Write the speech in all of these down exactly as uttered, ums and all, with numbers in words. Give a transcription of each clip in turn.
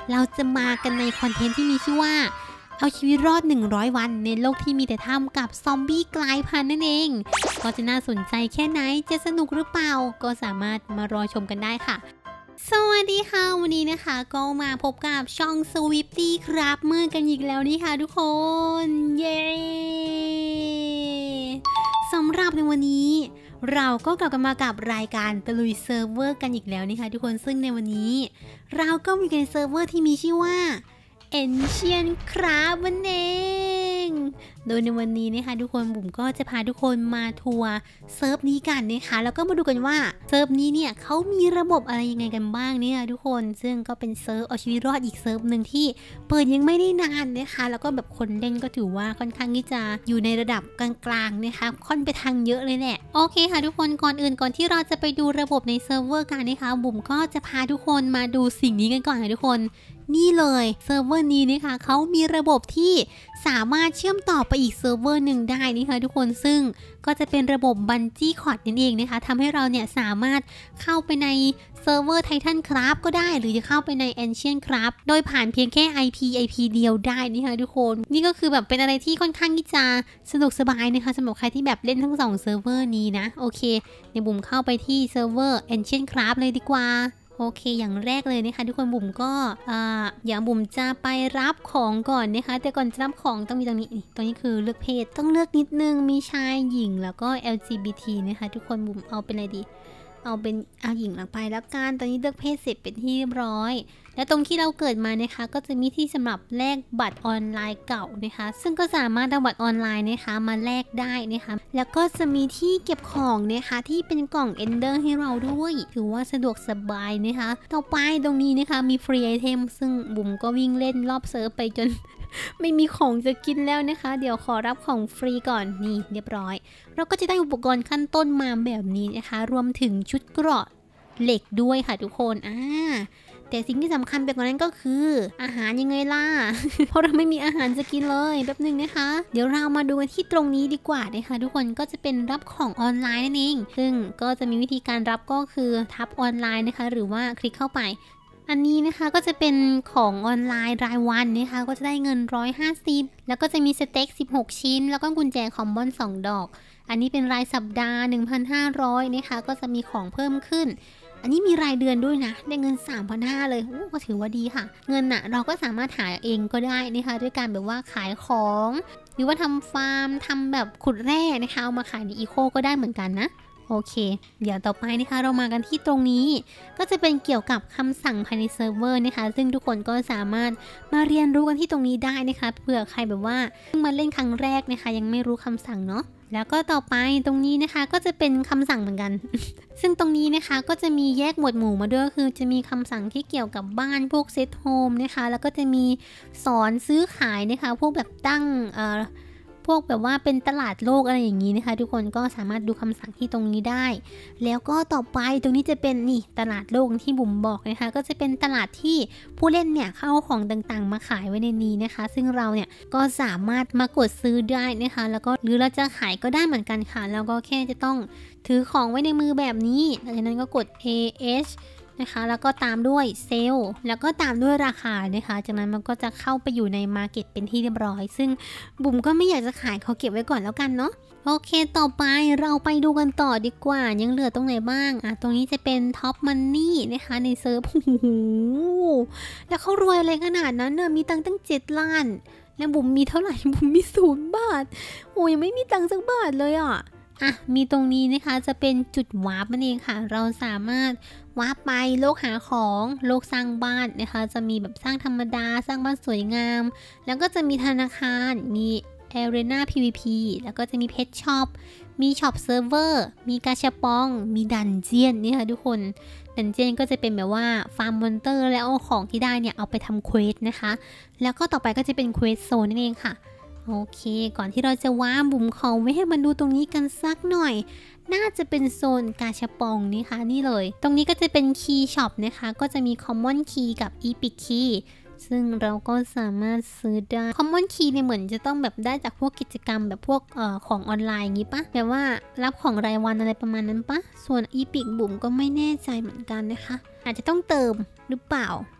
เราจะมากันในคอนเทนต์ที่มีชื่อว่าเอาชีวิตรอดหนึ่งร้อยวันในโลกที่มีแต่ถ้ำกับซอมบี้กลายพันธุ์นั่นเองก็จะน่าสนใจแค่ไหนจะสนุกหรือเปล่าก็สามารถมารอชมกันได้ค่ะสวัสดีค่ะวันนี้นะคะก็มาพบกับช่อง Swifty ครับมือกันอีกแล้วนี่ค่ะทุกคนเย้สำหรับในวันนี้เราก็กลับกันมากับรายการตะลุยเซิร์ฟเวอร์กันอีกแล้วนี่ค่ะทุกคนซึ่งในวันนี้เราก็มีกันเซิร์ฟเวอร์ที่มีชื่อว่า Ancient Craft นั่นเองโดยในวันนี้นะคะทุกคนบุ๋มก็จะพาทุกคนมาทัวร์เซิร์ฟนี้กันนะคะแล้วก็มาดูกันว่าเซิร์ฟนี้เนี่ยเขามีระบบอะไรยังไงกันบ้างเนี่ยทุกคนซึ่งก็เป็นเซิร์ฟเอาชีวิตรอดอีกเซิร์ฟหนึ่งที่เปิดยังไม่ได้นานนะคะแล้วก็แบบคนเล่นก็ถือว่าค่อนข้างที่จะอยู่ในระดับกลางๆนะคะค่อนไปทางเยอะเลยแหละโอเคค่ะทุกคนก่อนอื่นก่อนที่เราจะไปดูระบบในเซิร์ฟเวอร์กันนะคะบุ๋มก็จะพาทุกคนมาดูสิ่งนี้กันก่อนค่ะทุกคนนี่เลยเซิร์ฟเวอร์นี้นะคะเขามีระบบที่สามารถเชื่อมต่อไปอีกเซิร์ฟเวอร์หนึ่งได้นะคะทุกคนซึ่งก็จะเป็นระบบบันจี้คอร์ดนั่นเองนะคะทำให้เราเนี่ยสามารถเข้าไปในเซิร์ฟเวอร์ไททันคราฟก็ได้หรือจะเข้าไปใน Ancient Craft โดยผ่านเพียงแค่ ไอ พี ไอ พี เดียวได้นะคะทุกคนนี่ก็คือแบบเป็นอะไรที่ค่อนข้างที่จะสะดวกสบายนะคะสำหรับใครที่แบบเล่นทั้งสองเซิร์ฟเวอร์นี้นะโอเคในบุ๋มเข้าไปที่เซิร์ฟเวอร์ Ancient Craft เลยดีกว่าโอเคอย่างแรกเลยนะคะทุกคนบุ๋มก็อ่าอย่าบุ๋มจะไปรับของก่อนนะคะแต่ก่อนจะรับของต้องมีตรงนี้ตรงนี้คือเลือกเพศต้องเลือกนิดนึงมีชายหญิงแล้วก็ แอล จี บี ที นะคะทุกคนบุ๋มเอาเป็นอะไรดีเอาเป็นเอาหญิงลงไปแล้วกันตอนนี้เลือกเพศเสร็จเป็นที่เรียบร้อยและตรงที่เราเกิดมานะคะก็จะมีที่สำหรับแลกบัตรออนไลน์เก่านะคะซึ่งก็สามารถเอาบัตรออนไลน์นะคะมาแลกได้นะคะแล้วก็จะมีที่เก็บของนะคะที่เป็นกล่องเอนเดอร์ให้เราด้วยถือว่าสะดวกสบายนะคะต่อไปตรงนี้นะคะมีฟรีไอเทมซึ่งบุ๋มก็วิ่งเล่นรอบเซิร์ฟไปจน ไม่มีของจะกินแล้วนะคะเดี๋ยวขอรับของฟรีก่อนนี่เรียบร้อยเราก็จะได้อุปกรณ์ขั้นต้นมาแบบนี้นะคะรวมถึงชุดเกราะเหล็กด้วยค่ะทุกคนอ่าแต่สิ่งที่สำคัญไปกว่านั้นก็คืออาหารยังไงล่ะ เพราะเราไม่มีอาหารจะกินเลยแป๊บนึงนะคะเดี๋ยวเรามาดูกันที่ตรงนี้ดีกว่านะคะทุกคนก็จะเป็นรับของออนไลน์นั่นเองซึ่งก็จะมีวิธีการรับก็คือทับออนไลน์นะคะหรือว่าคลิกเข้าไปอันนี้นะคะก็จะเป็นของออนไลน์รายวันนะคะก็จะได้เงินหนึ่งร้อยห้าสิบแล้วก็จะมีสเต็กสิบหกชิ้นแล้วก็กุญแจคอมบอนสองดอกอันนี้เป็นรายสัปดาห์ หนึ่งพันห้าร้อย นะคะก็จะมีของเพิ่มขึ้นอันนี้มีรายเดือนด้วยนะได้เงิน สามพันห้าร้อย เลยโอ้ก็ถือว่าดีค่ะเงินน่ะเราก็สามารถหาเองก็ได้นะคะด้วยการแบบว่าขายของหรือว่าทำฟาร์มทำแบบขุดแร่นะคะเอามาขายในอีโคก็ได้เหมือนกันนะโอเคเดี๋ยวต่อไปนะคะเรามากันที่ตรงนี้ก็จะเป็นเกี่ยวกับคำสั่งภายในเซิร์ฟเวอร์นะคะซึ่งทุกคนก็สามารถมาเรียนรู้กันที่ตรงนี้ได้นะคะเผื่อใครแบบว่าเพิ่งมาเล่นครั้งแรกนะคะยังไม่รู้คำสั่งเนาะแล้วก็ต่อไปตรงนี้นะคะก็จะเป็นคำสั่งเหมือนกัน ซึ่งตรงนี้นะคะก็จะมีแยกหมวดหมู่มาด้วยคือจะมีคำสั่งที่เกี่ยวกับบ้านพวกเซตโฮมนะคะแล้วก็จะมีสอนซื้อขายนะคะพวกแบบตั้งเอ่อพวกแบบว่าเป็นตลาดโลกอะไรอย่างนี้นะคะทุกคนก็สามารถดูคำสั่งที่ตรงนี้ได้แล้วก็ต่อไปตรงนี้จะเป็นนี่ตลาดโลกที่บุ๋มบอกนะคะก็จะเป็นตลาดที่ผู้เล่นเนี่ยเข้าของต่างๆมาขายไว้ในนี้นะคะซึ่งเราเนี่ยก็สามารถมากดซื้อได้นะคะแล้วก็หรือเราจะขายก็ได้เหมือนกันค่ะแล้วก็แค่จะต้องถือของไว้ในมือแบบนี้หลังจากนั้นก็กด เอ เอชนะคะแล้วก็ตามด้วยเซลล์แล้วก็ตามด้วยราคานะคะจากนั้นมันก็จะเข้าไปอยู่ในมาร์เก็ตเป็นที่เรียบร้อยซึ่งบุ๋มก็ไม่อยากจะขายเขาเก็บไว้ก่อนแล้วกันเนาะโอเคต่อไปเราไปดูกันต่อดีกว่ายังเหลือตรงไหนบ้างอ่ะตรงนี้จะเป็นท็อปมันนี่นะคะในเซิร์ฟโอ้โหแล้วเขารวยอะไรขนาดนั้นเนอะมีตังค์ตั้งเจ็ดล้านแล้วบุ๋มมีเท่าไหร่บุ๋มมีศูนย์บาทโอ้ยยังไม่มีตังค์สักบาทเลยอ่ะอ่ะมีตรงนี้นะคะจะเป็นจุดวาร์ปนั่นเองค่ะเราสามารถวาร์ปไปโลกหาของโลกสร้างบ้านนะคะจะมีแบบสร้างธรรมดาสร้างบ้านสวยงามแล้วก็จะมีธนาคารมีแอเรนา พี วี พี แล้วก็จะมีเพชช็อปมีช็อปเซิร์ฟเวอร์มีกาชาปองมีดันเจียนนี่ค่ะทุกคนดันเจียนก็จะเป็นแบบว่าฟาร์มมอนเตอร์แล้วเอาของที่ได้เนี่ยเอาไปทำเควสนะคะแล้วก็ต่อไปก็จะเป็นเควสโซนนั่นเองค่ะโอเคก่อนที่เราจะว้าบุ๋มขอไว้ให้มันดูตรงนี้กันสักหน่อยน่าจะเป็นโซนกาชาปองนี่ค่ะนี่เลยตรงนี้ก็จะเป็นคีย์ช็อปนะคะก็จะมี Common Key กับ Epic Key ซึ่งเราก็สามารถซื้อได้ Common Key เนี่ยเหมือนจะต้องแบบได้จากพวกกิจกรรมแบบพวกเอ่อของออนไลน์อย่างนี้ปะแบบว่ารับของรายวันอะไรประมาณนั้นปะส่วน Epic บุ๋มก็ไม่แน่ใจเหมือนกันนะคะอาจจะต้องเติมหรือเปล่า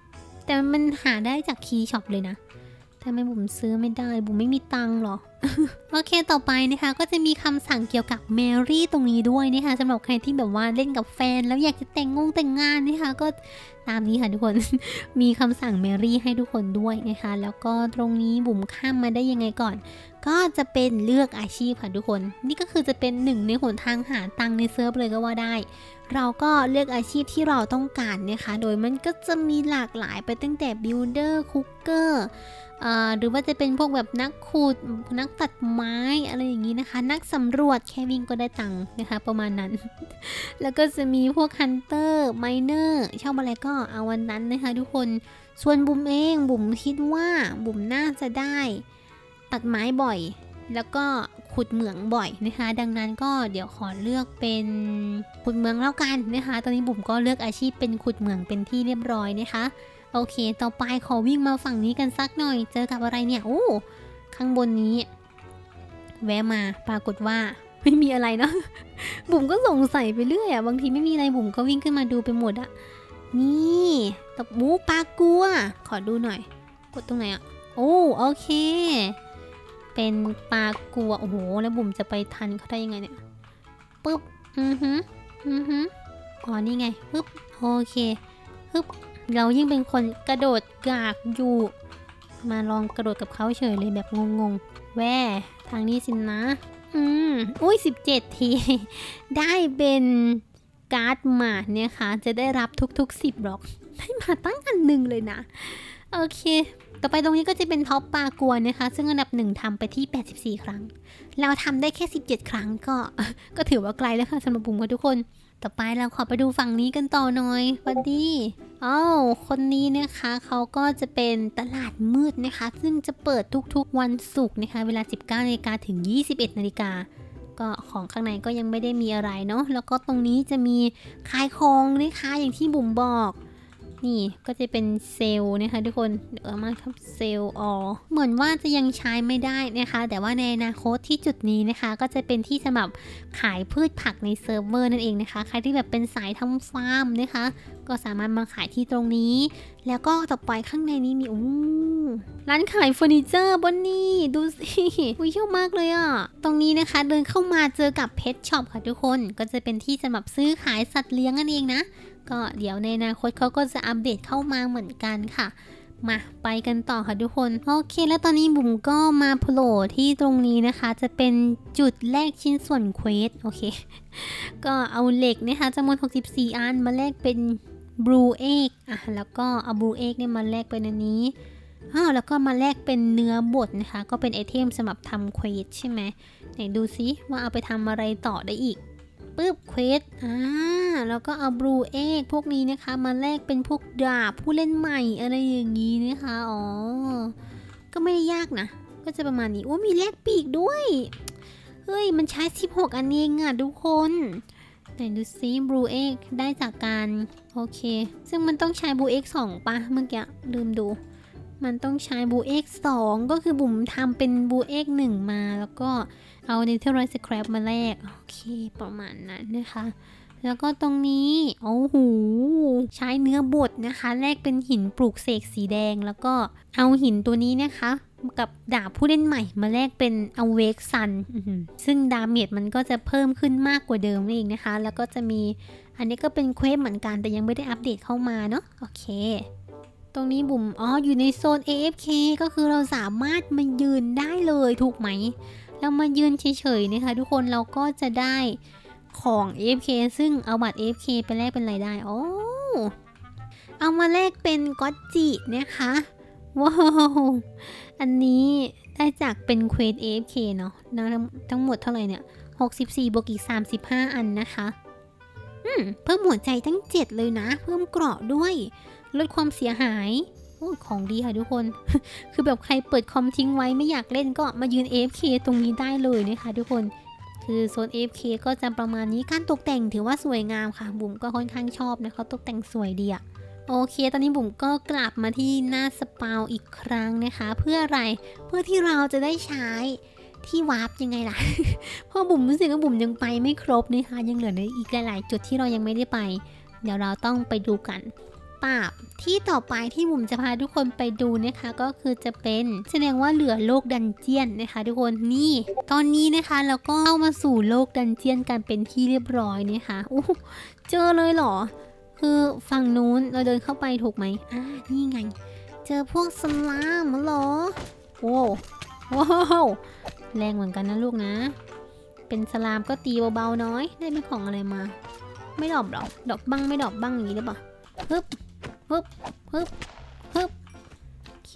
แต่มันหาได้จากคีย์ช็อปเลยนะทำไมบุ๋มซื้อไม่ได้บุ๋มไม่มีตังค์หรอ โอเคต่อไปนะคะก็จะมีคำสั่งเกี่ยวกับแมรี่ตรงนี้ด้วยนะคะสำหรับใครที่แบบว่าเล่นกับแฟนแล้วอยากจะแต่งงงแต่งงานนะคะก็ตามนี้ค่ะทุกคน มีคำสั่งแมรี่ให้ทุกคนด้วยนะคะแล้วก็ตรงนี้บุ๋มข้ามมาได้ยังไงก่อนก็จะเป็นเลือกอาชีพค่ะทุกคนนี่ก็คือจะเป็นหนึ่งในหนทางหาตังค์ในเซิร์ฟเลยก็ว่าได้เราก็เลือกอาชีพที่เราต้องการนะคะโดยมันก็จะมีหลากหลายไปตั้งแต่บิลเดอร์คุกเกอร์หรือว่าจะเป็นพวกแบบนักขุดนักตัดไม้อะไรอย่างนี้นะคะนักสำรวจแค่วิ่งก็ได้ตังค์นะคะประมาณนั้น แล้วก็จะมีพวกฮันเตอร์ไมเนอร์ชอบอะไรก็เอาวันนั้นนะคะทุกคนส่วนบุ๋มเองบุ๋มคิดว่าบุ๋มน่าจะได้ตัดไม้บ่อยแล้วก็ขุดเหมืองบ่อยนะคะดังนั้นก็เดี๋ยวขอเลือกเป็นขุดเหมืองแล้วกันนะคะตอนนี้บุ๋มก็เลือกอาชีพเป็นขุดเหมืองเป็นที่เรียบร้อยนะคะโอเคต่อไปขอวิ่งมาฝั่งนี้กันสักหน่อยเจอกับอะไรเนี่ยโอ้ข้างบนนี้แวะมาปรากฏว่าไม่มีอะไรเนาะ บุ๋มก็สงสัยไปเรื่อยอะบางทีไม่มีอะไรบุ๋มก็วิ่งขึ้นมาดูไปหมดอะนี่ตบมูปลากัวขอดูหน่อยกดตรงไหนอะโอ้โอเคเป็นปลากัวโอ้โหแล้วบุ๋มจะไปทันเขาได้ยังไงเนี่ยปึ๊บอือฮึอือฮึอ๋อนี่ไงปึ๊บโอเคปึ๊บเรายิ่งเป็นคนกระโดดกากอยู่มาลองกระโดดกับเขาเฉยเลยแบบงงๆแว่ทางนี้สินะอืมอุ้ยสิบเจ็ดที ได้เป็นการ์ดมาเนี่ยค่ะจะได้รับทุกๆสิบหรอกได้มาตั้งอันหนึ่งเลยนะโอเคต่อไปตรงนี้ก็จะเป็นท็อปปลากัวนะคะซึ่งอันดับหนึ่งทำไปที่แปดสิบสี่ครั้งเราทำได้แค่สิบเจ็ดครั้งก็ก็ถือว่าไกลแล้วค่ะสำหรับบุ๋มกับทุกคนต่อไปเราขอไปดูฝั่งนี้กันต่อหน่อยสวัสดีอ้าวคนนี้นะคะเขาก็จะเป็นตลาดมืดนะคะซึ่งจะเปิดทุกๆวันศุกร์นะคะเวลา สิบเก้านาฬิกา ถึง ยี่สิบเอ็ดนาฬิกาก็ของข้างในก็ยังไม่ได้มีอะไรเนาะแล้วก็ตรงนี้จะมีขายของนะคะอย่างที่บุ๋มบอกนี่ก็จะเป็นเซลล์นะคะทุกคนเดี๋ยวมาครับเซลล์อ๋อเหมือนว่าจะยังใช้ไม่ได้นะคะแต่ว่าในอนาคตที่จุดนี้นะคะก็จะเป็นที่สำหรับขายพืชผักในเซิร์ฟเวอร์นั่นเองนะคะใครที่แบบเป็นสายทำฟาร์มนะคะก็สามารถมาขายที่ตรงนี้แล้วก็ต่อไปข้างในนี้มีอู้ร้านขายเฟอร์นิเจอร์บนนี่ดูสิวิชอบมากเลยอ่ะตรงนี้นะคะเดินเข้ามาเจอกับเพชช็อปค่ะทุกคนก็จะเป็นที่สำหรับซื้อขายสัตว์เลี้ยงนั่นเองนะก็เดี๋ยวในอนาคตเขาก็จะอัปเดตเข้ามาเหมือนกันค่ะมาไปกันต่อค่ะทุกคนโอเคแล้วตอนนี้บุ๋มก็มาโผล่ที่ตรงนี้นะคะจะเป็นจุดแลกชิ้นส่วนเควสโอเคก็เอาเหล็กนะคะจำนวนหกสิบสี่อันมาแลกเป็นบลูเอ็กอ่ะแล้วก็เอาบลูเอ็กเนี่ยมาแลกเป็นอันนี้อ้าวแล้วก็มาแลกเป็นเนื้อบดนะคะก็เป็นไอเทมสำหรับทำเควสใช่ไหมไหนดูซิว่าเอาไปทำอะไรต่อได้อีกปึ๊บเควสอ่าแล้วก็เอาบลูเอ็กพวกนี้นะคะมาแลกเป็นพวกดาบผู้เล่นใหม่อะไรอย่างนี้นะคะอ๋อก็ไม่ได้ยากนะก็จะประมาณนี้โอ้มีแลกปีกด้วยเฮ้ยมันใช้สิบหกอันเองอ่ะทุกคนไหนดูซิบลูเอ็กได้จากการโอเคซึ่งมันต้องใช้บลูเอ็กสองป่ะเมื่อกี้ลืมดูมันต้องใช้บลูเอ็กสองก็คือบุ๋มทำเป็นบลูเอ็กหนึ่งมาแล้วก็เอาเนเธอร์ไรส์แครปมาแลกโอเคประมาณนั้นนะคะแล้วก็ตรงนี้โอ้โหใช้เนื้อบดนะคะแลกเป็นหินปลูกเสกสีแดงแล้วก็เอาหินตัวนี้นะคะกับดาบผู้เล่นใหม่มาแลกเป็นเอาเวกซันซึ่งดาเมจมันก็จะเพิ่มขึ้นมากกว่าเดิมเองนะคะแล้วก็จะมีอันนี้ก็เป็นเควสเหมือนกันแต่ยังไม่ได้อัปเดตเข้ามาเนาะโอเคตรงนี้บุ๋มอ๋ออยู่ในโซน เอ เอฟ เค ก็คือเราสามารถมายืนได้เลยถูกไหมเรามายืนเฉยๆนะคะทุกคนเราก็จะได้ของ เอ เอฟ เค ซึ่งเอาบัตร เอ เอฟ เค ไปแลกเป็นอะไรได้โอ้เอามาแลกเป็นก๊อตจินะคะว้าวอันนี้ได้จากเป็นเควส เอ เอฟ เค เนาะทั้งหมดเท่าไหร่เนี่ยหกสิบสี่บวกอีกสามสิบห้าอันนะคะอืมเพิ่มหัวใจตั้งเจ็ดเลยนะเพิ่มเกราะด้วยลดความเสียหายโอ้ของดีค่ะทุกคน คือแบบใครเปิดคอมทิ้งไว้ไม่อยากเล่นก็มายืน เอ เอฟ เค ตรงนี้ได้เลยนะคะทุกคนคือโซน เอ เอฟ เค ก็จะประมาณนี้การตกแต่งถือว่าสวยงามค่ะบุ๋มก็ค่อนข้างชอบนะเขาตกแต่งสวยดีอะโอเคตอนนี้บุ๋มก็กลับมาที่หน้าสปาวอีกครั้งนะคะเพื่ออะไรเพื่อที่เราจะได้ใช้ที่วาร์ปยังไงล่ะ เพราะบุ๋มรู้สึกว่าบุ๋มยังไปไม่ครบนะคะยังเหลือในอีกหลายๆจุดที่เรายังไม่ได้ไปเดี๋ยวเราต้องไปดูกันปราบที่ต่อไปที่บุ๋มจะพาทุกคนไปดูนะคะก็คือจะเป็นแสดงว่าเหลือโลกดันเจียนนะคะทุกคนนี่ตอนนี้นะคะเราก็เข้ามาสู่โลกดันเจียนกันเป็นที่เรียบร้อยนะคะโอ้เจอเลยเหรอคือฝั่งนู้นเราเดินเข้าไปถูกไหมอ่านี่ไงเจอพวกสลามเหรอโอ้ว้าวแรงเหมือนกันนะลูกนะเป็นสลามก็ตีเบาๆน้อยได้เป็นของอะไรมาไม่ดอกหรอดอกบังไม่ดอกบังอย่างนี้หรือเปล่าฮึบฮึบฮึบฮึบโอเค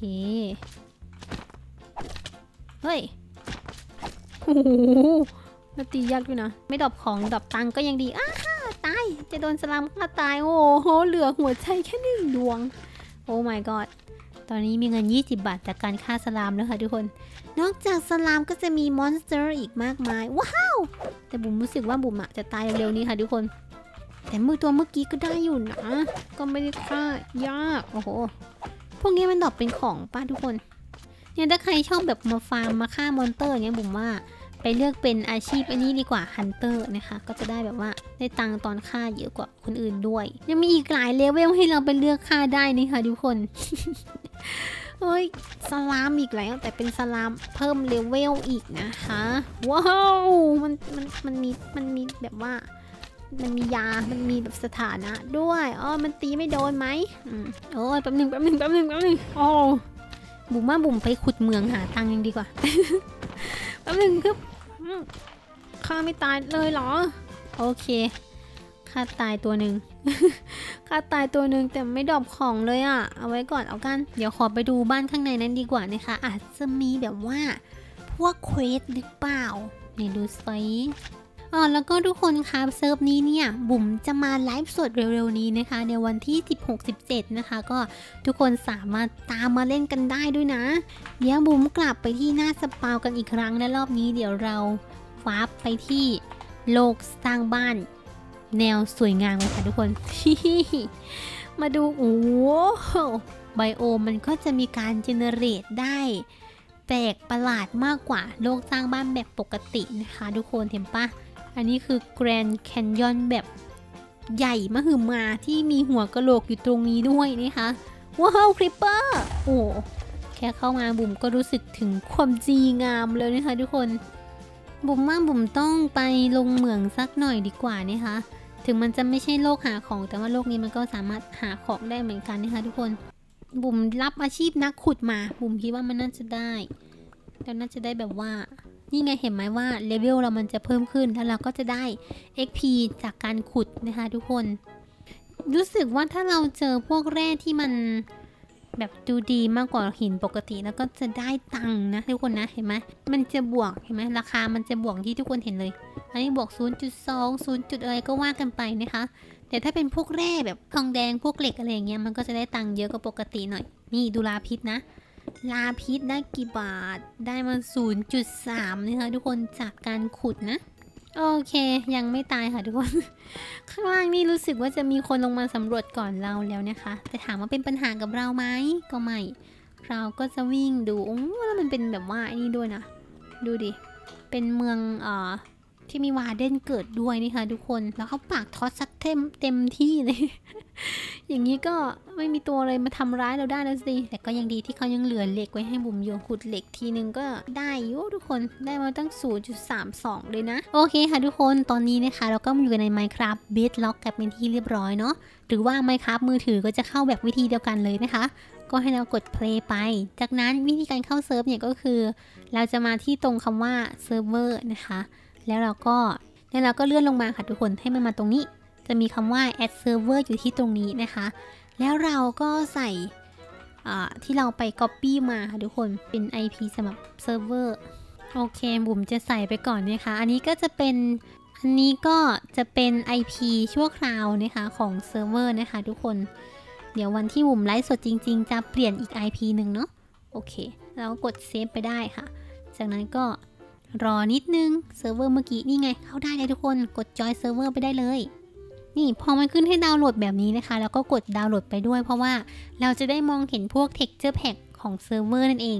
เฮ้ยโอ้โหแล้วตียากด้วยนะไม่ดอกของดอกตังก็ยังดีอ้าตายจะโดนสลามฆ่าตายโอ้โหเหลือหัวใจแค่หนึ่งดวงโอ้ my god ตอนนี้มีเงินยี่สิบบาทจากการฆ่าสลามแล้วค่ะทุกคนนอกจากสลามก็จะมีมอนสเตอร์อีกมากมายว้าวแต่บุ๋มรู้สึกว่าบุ๋มอะจะตายเร็วๆนี้ค่ะทุกคนแต่มือตัวเมื่อกี้ก็ได้อยู่นะก็ไม่ได้ฆ่ายากโอ้โหพวกนี้มันดรอปเป็นของป้าทุกคนเนี่ยถ้าใครชอบแบบมาฟาร์มมาฆ่ามอนเตอร์เนี่ยบุ๋มว่าไปเลือกเป็นอาชีพอันนี้ดีกว่าฮันเตอร์นะคะก็จะได้แบบว่าได้ตังค์ตอนฆ่าเยอะกว่าคนอื่นด้วยยังมีอีกหลายเลเวลให้เราไปเลือกฆ่าได้นี่ค่ะทุกคน เฮ้ยสลามอีกแล้วแต่เป็นสลามเพิ่มเลเวลอีกนะคะว้าวมันมันมันมีมันมีแบบว่ามันมียามันมีแบบสถานะด้วยอ๋อมันตีไม่โดนไหมอืมโอ้ยแป๊บหนึ่งแป๊บหนึ่งแป๊บหนึ่งแป๊บหนึ่งโอ้บุ๋มว่าบุ๋มไปขุดเมืองหาตังค์ยังดีกว่า แป๊บหนึ่งคือฆ่าไม่ตายเลยเหรอโอเคฆ่าตายตัวหนึ่ง ฆ่าตายตัวหนึ่งแต่ไม่ดรอปของเลยอ่ะเอาไว้ก่อนเอากันเดี๋ยวขอไปดูบ้านข้างในนั้นดีกว่านะคะอาจจะมีแบบว่าพวกเควสหรือเปล่าไหนดูสิอ๋อแล้วก็ทุกคนคะเซิร์ฟนี้เนี่ยบุ๋มจะมาไลฟ์สดเร็วๆนี้นะคะในวันที่สิบหก สิบเจ็ดนะคะก็ทุกคนสามารถตามมาเล่นกันได้ด้วยนะเดี๋ยวบุ๋มกลับไปที่หน้าสปาวกันอีกครั้งและรอบนี้เดี๋ยวเราวาร์ปไปที่โลกสร้างบ้านแนวสวยงามเลยค่ะทุกคน มาดูโอ้โหไบโอมันก็จะมีการเจเนเรตได้แปลกประหลาดมากกว่าโลกสร้างบ้านแบบปกตินะคะทุกคนเห็นปะอันนี้คือแกรนด์แคนยอนแบบใหญ่มหึมาที่มีหัวกะโหลกอยู่ตรงนี้ด้วยนะคะว้าวคริปเปอร์โอ้แค่เข้ามาบุ๋มก็รู้สึกถึงความจีงามเลยนะคะทุกคนบุ๋มว่าบุ๋มต้องไปลงเหมืองสักหน่อยดีกว่านะคะถึงมันจะไม่ใช่โลกหาของแต่ว่าโลกนี้มันก็สามารถหาของได้เหมือนกันนะคะทุกคนบุ๋มรับอาชีพนักขุดมาบุ๋มคิดว่ามันน่าจะได้แล้วน่าจะได้แบบว่านี่ไงเห็นไหมว่าเลเวลเรามันจะเพิ่มขึ้นแล้วเราก็จะได้ เอ็ก พี จากการขุดนะคะทุกคนรู้สึกว่าถ้าเราเจอพวกแร่ที่มันแบบดูดีมากกว่าหินปกติแล้วก็จะได้ตังค์นะทุกคนนะเห็นไหมมันจะบวกเห็นไหมราคามันจะบวกที่ทุกคนเห็นเลยอันนี้บวก ศูนย์จุดสอง ศูนย์จุดอะไรก็ว่ากันไปนะคะแต่ถ้าเป็นพวกแร่แบบทองแดงพวกเหล็กอะไรอย่างเงี้ยมันก็จะได้ตังค์เยอะกว่าปกติหน่อยนี่ดูลาพิษนะลาพิษได้กี่บาทได้มา ศูนย์จุดสาม นะคะทุกคนจากการขุดนะโอเคยังไม่ตายค่ะทุกคน ข้างล่างนี่รู้สึกว่าจะมีคนลงมาสำรวจก่อนเราแล้วนะคะแต่ถามว่าเป็นปัญหากับเราไหมก็ไม่เราก็จะวิ่งดูโอ้แล้วมันเป็นแบบว่าไอ้นี่ด้วยนะดูดิเป็นเมืองเอ่อที่มีวาเดนเกิดด้วยนี่ค่ะทุกคนแล้วเขาปากทอสซัดเต็มเต็มที่เลย อย่างนี้ก็ไม่มีตัวอะไรมาทำร้ายเราได้แล้วสิแต่ก็ยังดีที่เขายังเหลือเหล็กไว้ให้บุ๋มโยนขุดเหล็กทีนึงก็ได้อยู่ทุกคนได้มาตั้ง ศูนย์จุดสามสอง เลยนะโอเคค่ะทุกคนตอนนี้นะคะเราก็มาอยู่ใน Minecraft Bedrock กันเป็นที่เรียบร้อยเนาะหรือว่า Minecraft มือถือก็จะเข้าแบบวิธีเดียวกันเลยนะคะก็ให้เรากด play ไปจากนั้นวิธีการเข้าเซิร์ฟเนี่ยก็คือเราจะมาที่ตรงคำว่าเซิร์ฟเวอร์นะคะแล้วเราก็แล้วเราก็เลื่อนลงมาค่ะทุกคนให้มันมาตรงนี้จะมีคำว่า add server อยู่ที่ตรงนี้นะคะแล้วเราก็ใส่ที่เราไป copy มาค่ะทุกคนเป็น ไอ พี สำหรับเซิร์ฟเวอร์โอเคบุ๋มจะใส่ไปก่อนนะคะอันนี้ก็จะเป็นอันนี้ก็จะเป็น ไอ พี ชั่วคราวนะคะของเซิร์ฟเวอร์นะคะทุกคนเดี๋ยววันที่บุ๋มไลฟ์สดจริงๆจะเปลี่ยนอีก ไอ พี หนึ่งเนาะโอเคแล้วกดเซฟไปได้ค่ะจากนั้นก็รอนิดนึงเซิร์ฟเวอร์เมื่อกี้นี่ไงเข้าได้เลยทุกคนกดจอยเซิร์ฟเวอร์ไปได้เลยนี่พอมันขึ้นให้ดาวน์โหลดแบบนี้นะคะแล้วก็กดดาวน์โหลดไปด้วยเพราะว่าเราจะได้มองเห็นพวก texture pack ของเซิร์ฟเวอร์นั่นเอง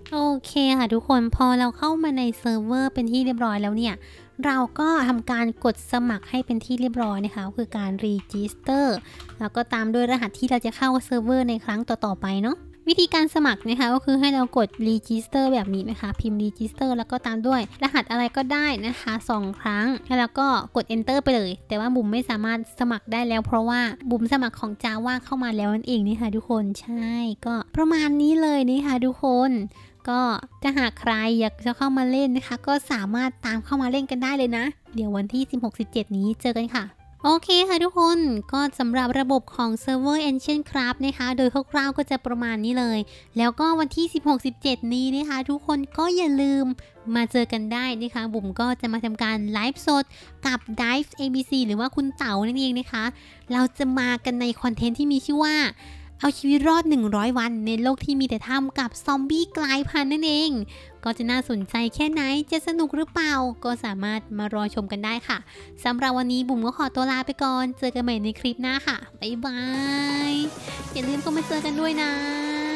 โอเคค่ะทุกคนพอเราเข้ามาในเซิร์ฟเวอร์เป็นที่เรียบร้อยแล้วเนี่ยเราก็ทำการกดสมัครให้เป็นที่เรียบร้อยนะคะคือการรีจิสเตอร์แล้วก็ตามด้วยรหัสที่เราจะเข้าเซิร์ฟเวอร์ในครั้งต่อๆไปเนาะวิธีการสมัครนะคะก็คือให้เรากด register แบบนี้นะคะพิมพ์ register แล้วก็ตามด้วยรหัสอะไรก็ได้นะคะสองครั้งแล้วก็กด enter ไปเลยแต่ว่าบุ๋มไม่สามารถสมัครได้แล้วเพราะว่าบุ๋มสมัครของ Java เข้ามาแล้วนั่นเองนี่ค่ะทุกคนใช่ก็ประมาณนี้เลยนี่ค่ะทุกคนก็ถ้าหากใครอยากจะเข้ามาเล่นนะคะก็สามารถตามเข้ามาเล่นกันได้เลยนะเดี๋ยววันที่ สิบหก สิบเจ็ด นี้เจอกันค่ะโอเคค่ะทุกคนก็สำหรับระบบของเซิร์ฟเวอร์ Ancient Craft นะคะโดยคร่าวๆก็จะประมาณนี้เลยแล้วก็วันที่ สิบหก สิบเจ็ด นี้นะคะทุกคนก็อย่าลืมมาเจอกันได้นะคะบุ๋มก็จะมาทำการไลฟ์สดกับ Dive เอ บี ซี หรือว่าคุณเต๋านั่นเองนะคะเราจะมากันในคอนเทนต์ที่มีชื่อว่าเอาชีวิตรอดหนึ่งร้อยวันในโลกที่มีแต่ถ้ำกับซอมบี้กลายพันธุ์นั่นเองก็จะน่าสนใจแค่ไหนจะสนุกหรือเปล่าก็สามารถมารอชมกันได้ค่ะสำหรับวันนี้บุ๋มก็ขอตัวลาไปก่อนเจอกันใหม่ในคลิปหน้าค่ะบ๊ายบายอย่าลืมก็มาเจอกันด้วยนะ